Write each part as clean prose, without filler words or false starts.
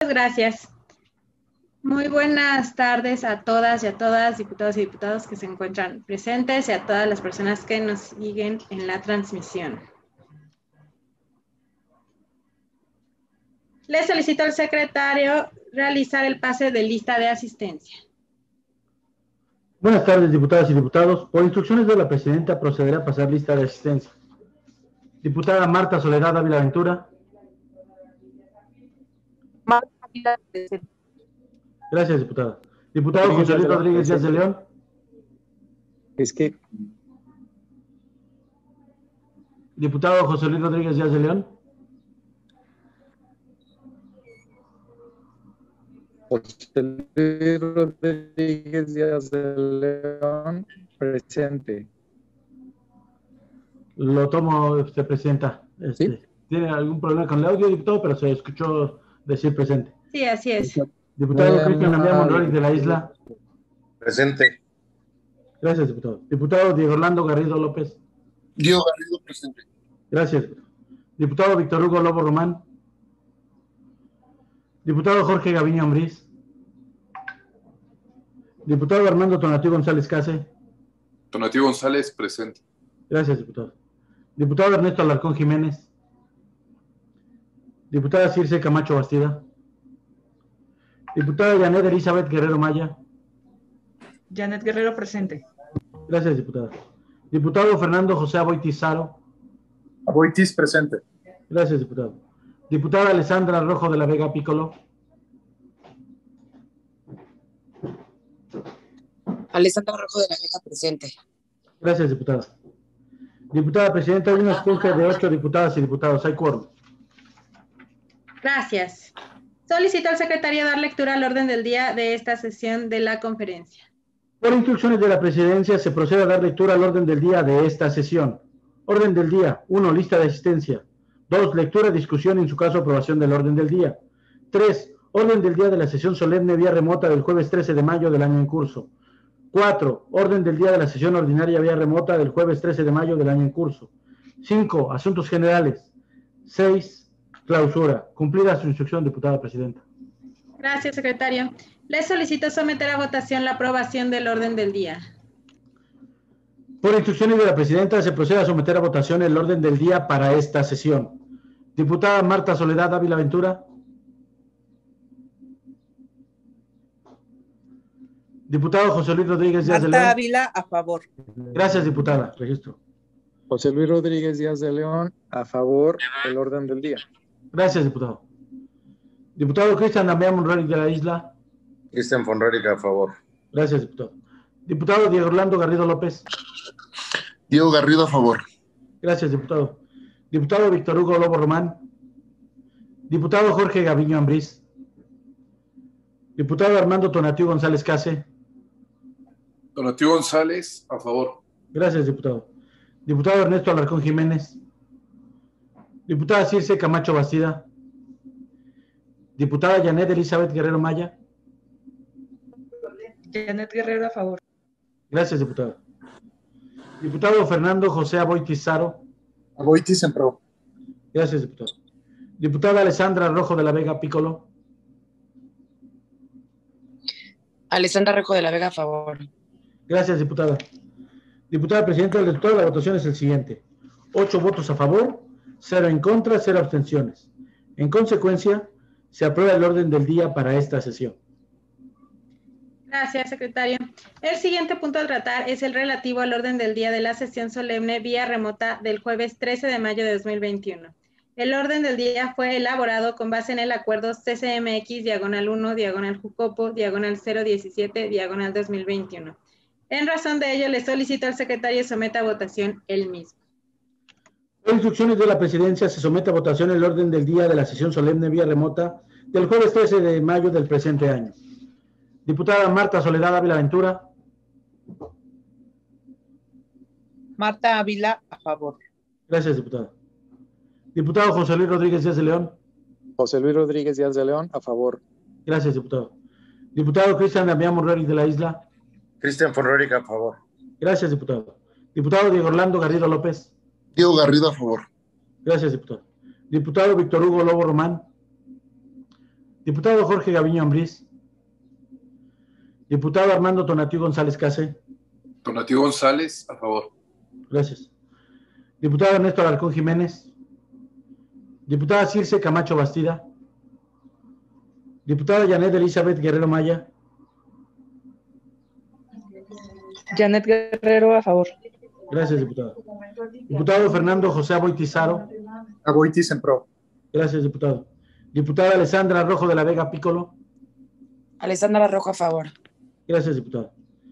Gracias. Muy buenas tardes a todas y a todas, diputados y diputadas que se encuentran presentes y a todas las personas que nos siguen en la transmisión. Le solicito al secretario realizar el pase de lista de asistencia. Buenas tardes, diputadas y diputados. Por instrucciones de la presidenta, procederé a pasar lista de asistencia. Diputada Marta Soledad Ávila Ventura. Marta Ávila presente. Gracias, diputada. Diputado José Luis Rodríguez Díaz de León. Diputado José Luis Rodríguez Díaz de León. José Luis Rodríguez Díaz de León, presente. Lo tomo, presidenta. ¿Sí? Tiene algún problema con el audio, diputado, pero se escuchó decir presente. Sí, así es. Diputado Cristian Damián Monroy de la Isla. Presente. Gracias, diputado. Diputado Diego Orlando Garrido López. Diego Garrido, presente. Gracias, diputado. Diputado Víctor Hugo Lobo Román. Diputado Jorge Gaviño Ambriz. Diputado Armando Tonatiuh González Case. Tonatiuh González, presente. Gracias, diputado. Diputado Ernesto Alarcón Jiménez. Diputada Circe Camacho Bastida. Diputada Janet Elizabeth Guerrero Maya. Janet Guerrero presente. Gracias, diputada. Diputado Fernando José Aboitiz Saro. Aboitiz, presente. Gracias, diputado. Diputada Alessandra Rojo de la Vega Piccolo. Alessandra Rojo de la Vega presente. Gracias, diputada. Diputada presidenta, hay una junta de 8 diputadas y diputados. Hay quórum. Gracias. Solicito al secretario dar lectura al orden del día de esta sesión de la conferencia. Por instrucciones de la presidencia, se procede a dar lectura al orden del día de esta sesión. Orden del día. 1. Lista de asistencia. 2. Lectura, discusión y en su caso aprobación del orden del día. 3. Orden del día de la sesión solemne vía remota del jueves 13 de mayo del año en curso. 4. Orden del día de la sesión ordinaria vía remota del jueves 13 de mayo del año en curso. 5. Asuntos generales. 6. Clausura. Cumplida su instrucción, diputada presidenta. Gracias, secretario. Le solicito someter a votación la aprobación del orden del día. Por instrucciones de la presidenta, se procede a someter a votación el orden del día para esta sesión. Diputada Marta Soledad Ávila Ventura. Diputado José Luis Rodríguez Díaz de León. Marta Ávila, a favor. Gracias, diputada. Registro. José Luis Rodríguez Díaz de León, a favor del orden del día. Gracias, diputado. Diputado Cristian Damián Monroy de la Isla. Cristian Fonrerica, a favor. Gracias, diputado. Diputado Diego Orlando Garrido López. Diego Garrido, a favor. Gracias, diputado. Diputado Víctor Hugo Lobo Román. Diputado Jorge Gaviño Ambriz. Diputado Armando Tonatiuh González Case. Tonatiuh González, a favor. Gracias, diputado. Diputado Ernesto Alarcón Jiménez. Diputada Circe Camacho Bastida. Diputada Janet Elizabeth Guerrero Maya. Janet Guerrero, a favor. Gracias, diputada. Diputado Fernando José Aboitiz Saro. Aboitiz, en pro. Gracias, diputado. Diputada Alessandra Rojo de la Vega Piccolo. Alessandra Rojo de la Vega, a favor. Gracias, diputada. Diputada presidenta, el resultado de la votación es el siguiente. 8 votos a favor, 0 en contra, 0 abstenciones. En consecuencia, se aprueba el orden del día para esta sesión. Gracias, secretario. El siguiente punto a tratar es el relativo al orden del día de la sesión solemne vía remota del jueves 13 de mayo de 2021. El orden del día fue elaborado con base en el acuerdo CCMX-1-Jucopo-017-2021. En razón de ello, le solicito al secretario someta a votación el mismo. Por instrucciones de la presidencia, se somete a votación el orden del día de la sesión solemne vía remota del jueves 13 de mayo del presente año. Diputada Marta Soledad Ávila Ventura. Marta Ávila, a favor. Gracias, diputada. Diputado José Luis Rodríguez Díaz de León. José Luis Rodríguez Díaz de León, a favor. Gracias, diputado. Diputado Cristian Damián Monroy de la Isla. Cristian Fonrerica, a favor. Gracias, diputado. Diputado Diego Orlando Garrido López. Diego Garrido, a favor. Gracias, diputado. Diputado Víctor Hugo Lobo Román. Diputado Jorge Gaviño Ambriz. Diputado Armando Tonatiuh González Case. Tonatiuh González, a favor. Gracias. Diputado Ernesto Alarcón Jiménez. Diputada Circe Camacho Bastida. Diputada Janet Elizabeth Guerrero Maya. Janet Guerrero, a favor. Gracias, diputado. Diputado Fernando José Aboitizaro. Aboitiz en pro. Gracias, diputado. Diputada Alessandra Rojo de la Vega Piccolo. Alessandra Rojo, a favor. Gracias, diputado.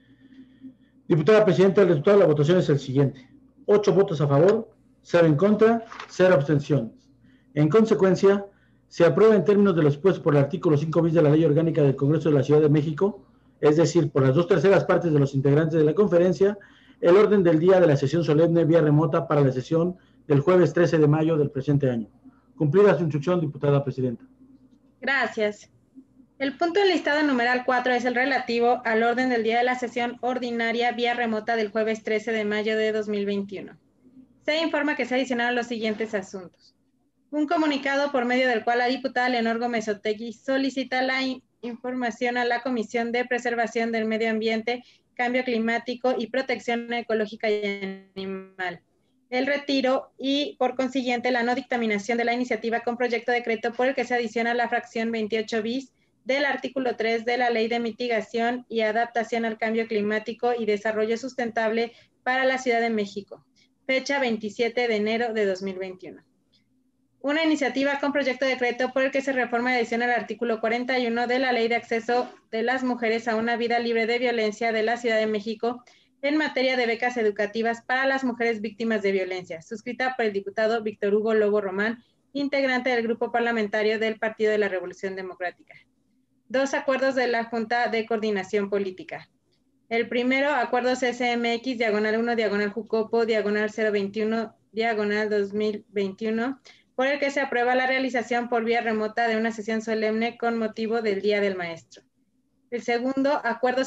Diputada presidenta del resultado de la votación es el siguiente. 8 votos a favor, 0 en contra, 0 abstenciones. En consecuencia, se aprueba en términos de lo expuesto por el artículo 5 bis de la Ley Orgánica del Congreso de la Ciudad de México, es decir, por las 2/3 partes de los integrantes de la conferencia, el orden del día de la sesión solemne vía remota para la sesión del jueves 13 de mayo del presente año. Cumplida su instrucción, diputada presidenta. Gracias. El punto enlistado numeral 4 es el relativo al orden del día de la sesión ordinaria vía remota del jueves 13 de mayo de 2021. Se informa que se adicionaron los siguientes asuntos. Un comunicado por medio del cual la diputada Leonor Gómez Otegui solicita la información a la Comisión de Preservación del Medio Ambiente, Cambio Climático y Protección Ecológica y Animal. El retiro y, por consiguiente, la no dictaminación de la iniciativa con proyecto de decreto por el que se adiciona la fracción 28 bis del artículo 3 de la Ley de Mitigación y Adaptación al Cambio Climático y Desarrollo Sustentable para la Ciudad de México, fecha 27 de enero de 2021. Una iniciativa con proyecto de decreto por el que se reforma y adiciona el artículo 41 de la Ley de Acceso de las Mujeres a una Vida Libre de Violencia de la Ciudad de México en materia de becas educativas para las mujeres víctimas de violencia, suscrita por el diputado Víctor Hugo Lobo Román, integrante del Grupo Parlamentario del Partido de la Revolución Democrática. 2 acuerdos de la Junta de Coordinación Política. El primero, acuerdo CCMX, diagonal 1, diagonal Jucopo, diagonal 021, diagonal 2021, por el que se aprueba la realización por vía remota de una sesión solemne con motivo del Día del Maestro. El segundo, acuerdo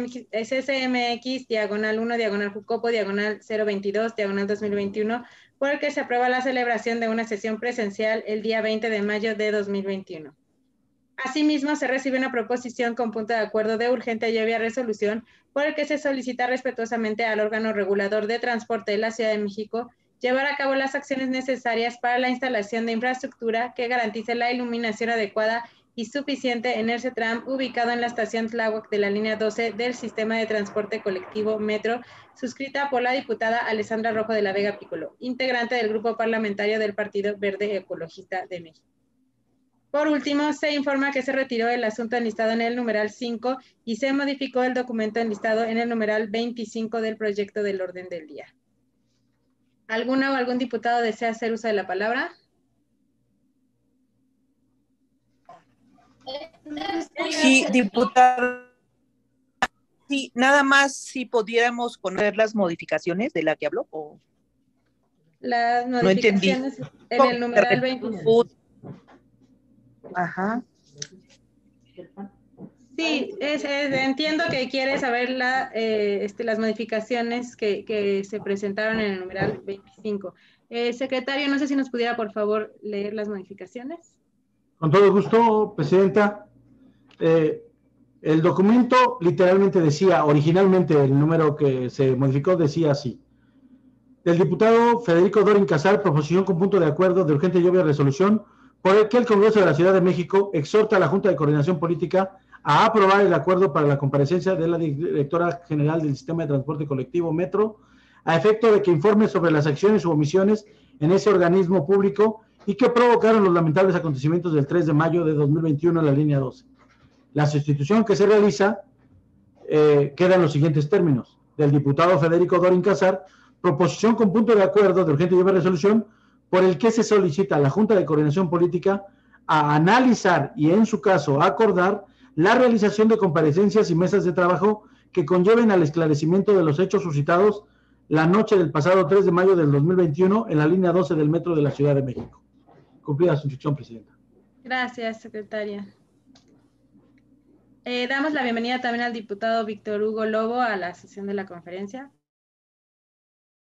CCMX, diagonal 1, diagonal Jucopo, diagonal 022, diagonal 2021, por el que se aprueba la celebración de una sesión presencial el día 20 de mayo de 2021. Asimismo, se recibe una proposición con punto de acuerdo de urgente y obvia resolución por el que se solicita respetuosamente al órgano regulador de transporte de la Ciudad de México llevar a cabo las acciones necesarias para la instalación de infraestructura que garantice la iluminación adecuada y suficiente en el CETRAM ubicado en la estación Tláhuac de la línea 12 del sistema de transporte colectivo Metro, suscrita por la diputada Alessandra Rojo de la Vega Piccolo, integrante del Grupo Parlamentario del Partido Verde Ecologista de México. Por último, se informa que se retiró el asunto enlistado en el numeral 5 y se modificó el documento enlistado en el numeral 25 del proyecto del orden del día. ¿Alguna o algún diputado desea hacer uso de la palabra? Sí, diputada. Sí, nada más si pudiéramos poner las modificaciones de la que habló. ¿O? Las No entendí. modificaciones en el numeral 25. Ajá. Sí, entiendo que quiere saber las modificaciones que se presentaron en el numeral 25. Secretario, no sé si nos pudiera, por favor, leer las modificaciones. Con todo gusto, presidenta. El documento literalmente decía, originalmente el número que se modificó decía así. Del diputado Federico Dorin Casar, proposición con punto de acuerdo de urgente y obvia resolución, por el que el Congreso de la Ciudad de México exhorta a la Junta de Coordinación Política a aprobar el acuerdo para la comparecencia de la Directora General del Sistema de Transporte Colectivo Metro, a efecto de que informe sobre las acciones u omisiones en ese organismo público y que provocaron los lamentables acontecimientos del 3 de mayo de 2021 en la línea 12. La sustitución que se realiza queda en los siguientes términos. Del diputado Federico Dorin Casar, proposición con punto de acuerdo de urgente y obvia resolución, por el que se solicita a la Junta de Coordinación Política a analizar y, en su caso, a acordar la realización de comparecencias y mesas de trabajo que conlleven al esclarecimiento de los hechos suscitados la noche del pasado 3 de mayo del 2021 en la línea 12 del Metro de la Ciudad de México. Cumplida su instrucción, presidenta. Gracias, secretaria. Damos la bienvenida también al diputado Víctor Hugo Lobo a la sesión de la conferencia.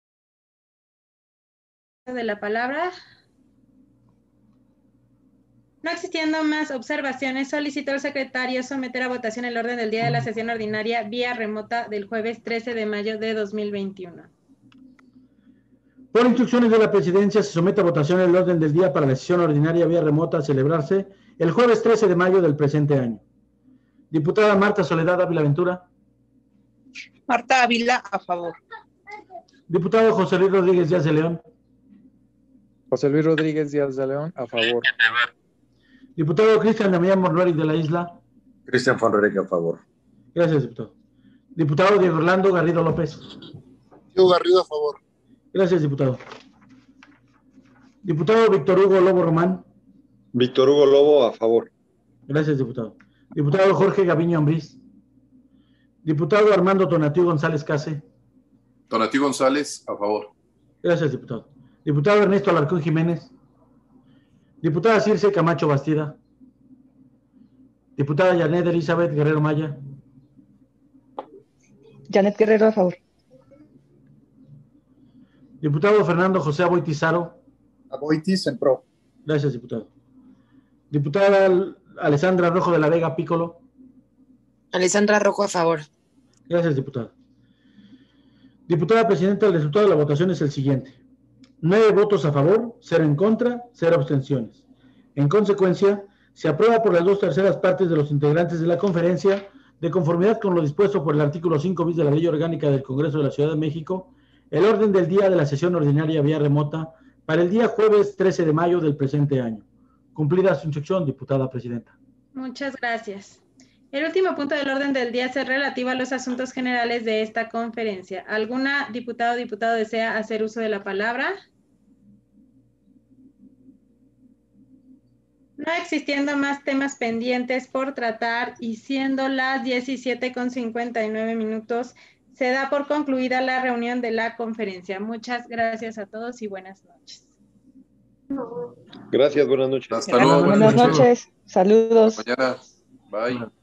De la palabra. No existiendo más observaciones, solicito al secretario someter a votación el orden del día de la sesión ordinaria vía remota del jueves 13 de mayo de 2021. Por instrucciones de la presidencia, se somete a votación el orden del día para la sesión ordinaria vía remota a celebrarse el jueves 13 de mayo del presente año. Diputada Marta Soledad Ávila Ventura. Marta Ávila, a favor. Diputado José Luis Rodríguez Díaz de León. José Luis Rodríguez Díaz de León, a favor. Diputado Cristian Damián Mornueri de la Isla. Cristian Fonrerica, a favor. Gracias, diputado. Diputado Diego Orlando Garrido López. Diego Garrido, a favor. Gracias, diputado. Diputado Víctor Hugo Lobo Román. Víctor Hugo Lobo, a favor. Gracias, diputado. Diputado Jorge Gaviño Ambriz. Diputado Armando Tonatiuh González Case. Tonatiuh González, a favor. Gracias, diputado. Diputado Ernesto Alarcón Jiménez. Diputada Circe Camacho Bastida. Diputada Janet Elizabeth Guerrero Maya. Janet Guerrero, a favor. Diputado Fernando José Aboitizaro. Aboitiz en pro. Gracias, diputado. Diputada Alessandra Rojo de la Vega Pícolo. Alessandra Rojo, a favor. Gracias, diputada. Diputada presidenta, el resultado de la votación es el siguiente. 9 votos a favor, 0 en contra, 0 abstenciones. En consecuencia, se aprueba por las 2/3 partes de los integrantes de la conferencia, de conformidad con lo dispuesto por el artículo 5 bis de la Ley Orgánica del Congreso de la Ciudad de México, el orden del día de la sesión ordinaria vía remota para el día jueves 13 de mayo del presente año. Cumplida su instrucción, diputada presidenta. Muchas gracias. El último punto del orden del día es el relativo a los asuntos generales de esta conferencia. ¿Alguna diputada o diputado desea hacer uso de la palabra? No existiendo más temas pendientes por tratar y siendo las 17:59, se da por concluida la reunión de la conferencia. Muchas gracias a todos y buenas noches. Gracias, buenas noches. Hasta luego. Buenas noches. Saludos. Hasta mañana. Bye.